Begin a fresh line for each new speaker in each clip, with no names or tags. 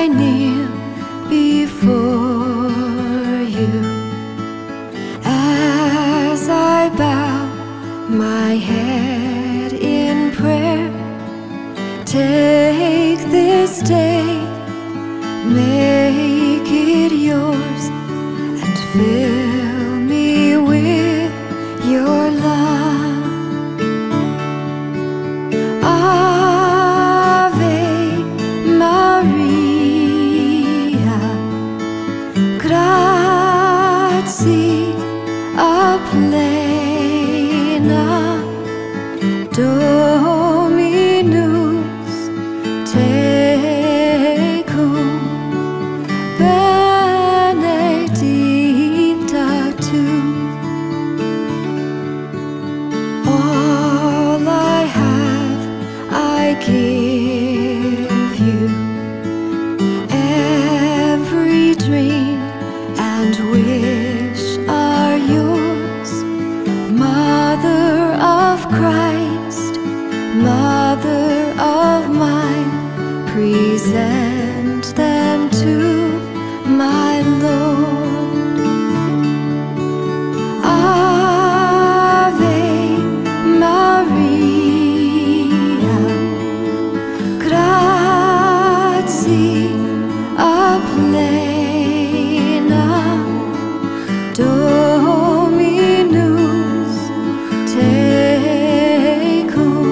I kneel before you, as I bow my head in prayer, take this day, make it yours, and fill me with your love. Ave Maria, grazie plena, Dominus tecum, benedicta tu. All I have I give you, every dream and wish are yours. Mother of Christ, Mother of mine, present them to my Lord. Ave Maria, grazie plena, Dominus tecum,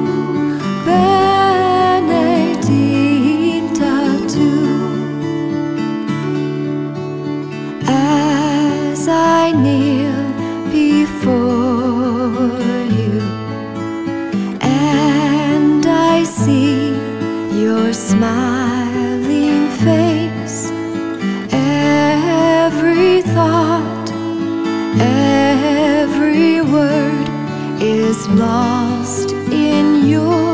benedicta tu. As I kneel before you, and I see your smiling face, every thought, every word is lost in your